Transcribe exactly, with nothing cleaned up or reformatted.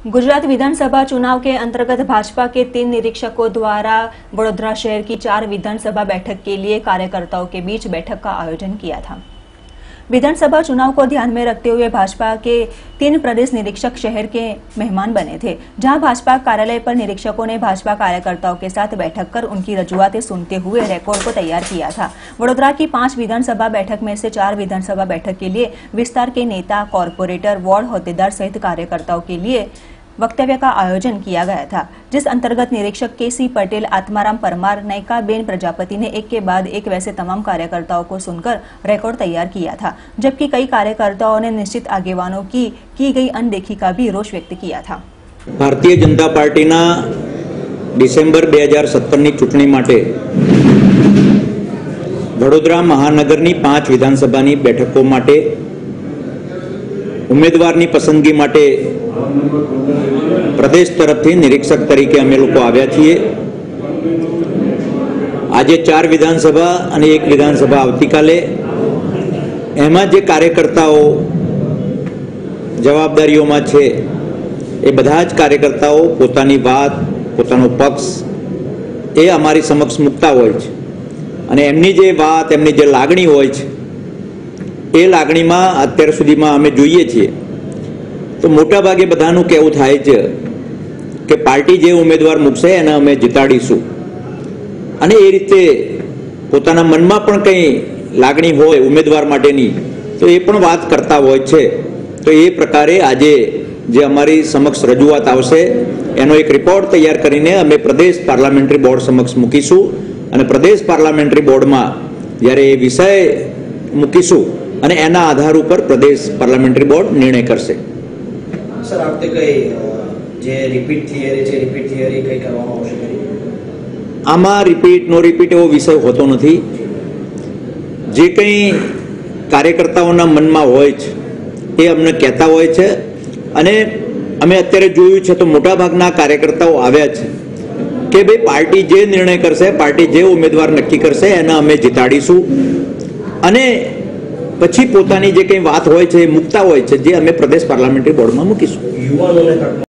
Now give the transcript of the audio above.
गुजरात विधानसभा चुनाव के अंतर्गत भाजपा के तीन निरीक्षकों द्वारा वडोदरा शहर की चार विधानसभा बैठक के लिए कार्यकर्ताओं के बीच बैठक का आयोजन किया था। विधानसभा चुनाव को ध्यान में रखते हुए भाजपा के तीन प्रदेश निरीक्षक शहर के मेहमान बने थे, जहां भाजपा कार्यालय पर निरीक्षकों ने भाजपा कार्यकर्ताओं के साथ बैठक कर उनकी रजूआतें सुनते हुए रिकॉर्ड को तैयार किया था। वडोदरा की पांच विधानसभा बैठक में से चार विधानसभा बैठक के लिए विस्तार के नेता, कॉर्पोरेटर, वार्ड होद्देदार सहित कार्यकर्ताओं के लिए वक्तव्य का आयोजन किया गया था, जिस अंतर्गत निरीक्षक के सी पटेल, आत्माराम परमार, नयिकाबेन प्रजापति ने एक के बाद एक वैसे तमाम कार्यकर्ताओं को सुनकर रिकॉर्ड तैयार किया था, जबकि कई कार्यकर्ताओं ने निश्चित आगेवानों की की गई अनदेखी का भी रोष व्यक्त किया था। भारतीय जनता पार्टी ना डिसेम्बर दो हज़ार सत्तर नी चूंटणी माटे वडोदरा महानगरनी पांच विधानसभानी बैठकों माटे उम्मीदवारनी पसंदगी माटे प्रदेश तरफथी निरीक्षक तरीके अमे लोको आव्या छीए। आजे चार विधानसभा अने एक विधानसभा आवतीकाले एमां जे कार्यकर्ताओ जवाबदारीओमां छे ए बधा ज कार्यकर्ताओ पोतानी वात, पोतानो पक्ष ए अमारी समक्ष मूकता होय छे अने एमनी जे वात, एमनी जे लागणी होय छे ए लागणीमां અત્યાર સુધીમાં અમે જોઈએ છીએ તો મોટા ભાગે બધાનું કહેવું થાય છે કે પાર્ટી જે ઉમેદવાર મૂકશે એને અમે જીતાડીશું અને એ રીતે પોતાના મનમાં પણ કંઈ લાગણી હોય ઉમેદવાર માટેની તો એ પણ વાત કરતા હોય છે। તો એ પ્રકારે આજે જે અમારી સમક્ષ રજૂઆત આવશે એનો એક રિપોર્ટ તૈયાર કરીને અમે પ્રદેશ પાર્લામેન્ટરી બોર્ડ સમક્ષ મૂકીશું અને પ્રદેશ પાર્લામેન્ટરી બોર્ડમાં જ્યારે એ વિષય મૂકીશું અને એના આધાર ઉપર પ્રદેશ પાર્લામેન્ટરી બોર્ડ નિર્ણય કરશે। સર, આપતે કઈ જે રિપીટ થિયરી છે રિપીટ થિયરી કઈ કરવામાં આવશે ખરી? આમાં રિપીટ નો રિપીટ એવો વિષય હોતો નથી। જે કંઈ કાર્યકર્તાઓના મનમાં હોય છે એ અમને કહેતા હોય છે અને અમે અત્યારે જોયું છે તો મોટાભાગના કાર્યકર્તાઓ આવ્યા છે કે ભાઈ પાર્ટી જે નિર્ણય કરશે, પાર્ટી જે ઉમેદવાર નક્કી કરશે એને અમે જીતાડીશું અને પછી પોતાની જે કંઈ વાત હોય છે એ મૂકતા હોય છે જે અમે પ્રદેશ પાર્લામેન્ટરી બોર્ડમાં મૂકીશું।